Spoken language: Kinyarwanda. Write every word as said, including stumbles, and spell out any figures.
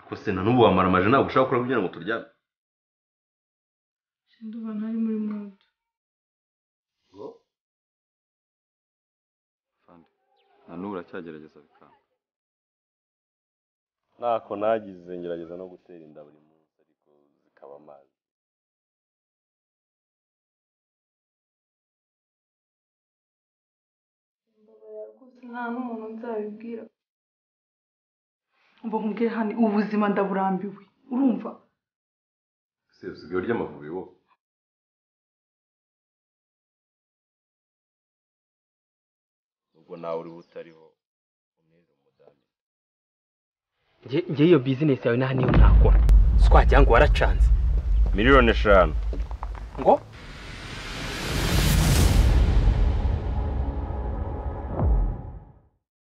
kose na nubu wamara amaje ntabwo ushaka gukora kugira ngo turyame. Sinduba ntari muri mood. Ngo Fandi na nubu uracyagerageza bikanga. Nako nagize ngerageza no gutera inda buri munsi ariko zikaba amazi. Nta n'umuntu nzabibwira. Umva nkubwire hano ubuzima ndaburambiwe. Urumva? Se usigaye urya amavubi wo. Ubwo nawe uri butariho umeze umudami. Nge nge iyo business yawe nta niyo nakora. Swajya ngo waracanze. Miliyoni eshanu. Ngo